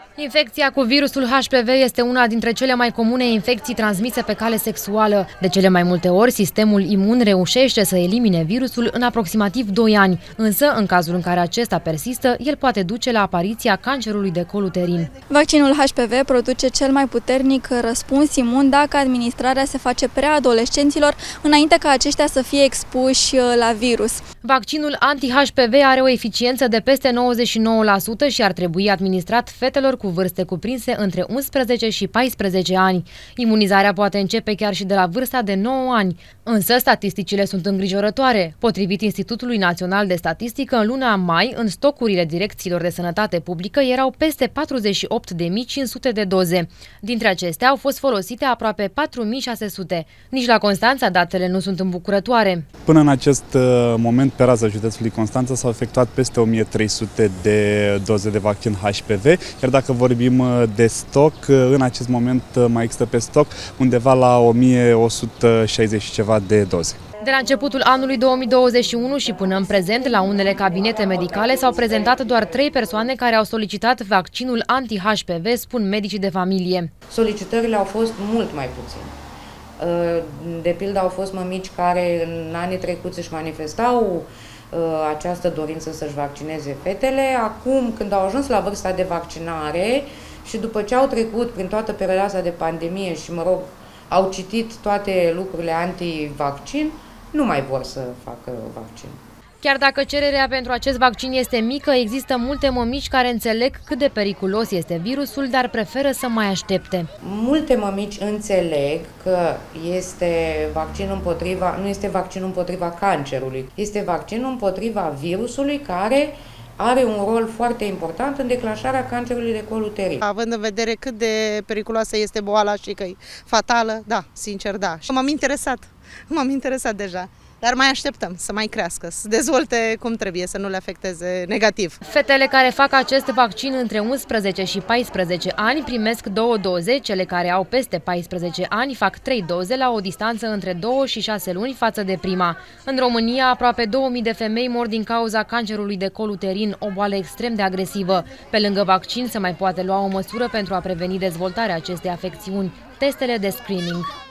Infecția cu virusul HPV este una dintre cele mai comune infecții transmise pe cale sexuală. De cele mai multe ori, sistemul imun reușește să elimine virusul în aproximativ 2 ani. Însă, în cazul în care acesta persistă, el poate duce la apariția cancerului de col uterin. Vaccinul HPV produce cel mai puternic răspuns imun dacă administrarea se face preadolescenților, înainte ca aceștia să fie expuși la virus. Vaccinul anti-HPV are o eficiență de peste 99% și ar trebui administrat fetelor cu vârste cuprinse între 11 și 14 ani. Imunizarea poate începe chiar și de la vârsta de 9 ani. Însă statisticile sunt îngrijorătoare. Potrivit Institutului Național de Statistică, în luna mai, în stocurile direcțiilor de sănătate publică erau peste 48.500 de doze. Dintre acestea au fost folosite aproape 4.600. Nici la Constanța datele nu sunt îmbucurătoare. Până în acest moment, pe raza județului Constanța s-au efectuat peste 1300 de doze de vaccin HPV, iar dacă vorbim de stoc, în acest moment mai există pe stoc undeva la 1160 și ceva de doze. De la începutul anului 2021 și până în prezent, la unele cabinete medicale s-au prezentat doar 3 persoane care au solicitat vaccinul anti-HPV, spun medicii de familie. Solicitările au fost mult mai puține. De pildă, au fost mămici care în anii trecuți își manifestau această dorință să-și vaccineze fetele. Acum, când au ajuns la vârsta de vaccinare și după ce au trecut prin toată perioada asta de pandemie și, au citit toate lucrurile anti-vaccin, nu mai vor să facă vaccin. Chiar dacă cererea pentru acest vaccin este mică, există multe mămici care înțeleg cât de periculos este virusul, dar preferă să mai aștepte. Multe mămici înțeleg că nu este vaccin împotriva cancerului, este vaccin împotriva virusului care are un rol foarte important în declanșarea cancerului de col uterin. Având în vedere cât de periculoasă este boala și că e fatală, da, sincer da. Și m-am interesat deja. Dar mai așteptăm să mai crească, să dezvolte cum trebuie, să nu le afecteze negativ. Fetele care fac acest vaccin între 11 și 14 ani primesc 2 doze, cele care au peste 14 ani fac 3 doze la o distanță între 2 și 6 luni față de prima. În România, aproape 2000 de femei mor din cauza cancerului de col uterin, o boală extrem de agresivă. Pe lângă vaccin se mai poate lua o măsură pentru a preveni dezvoltarea acestei afecțiuni, testele de screening.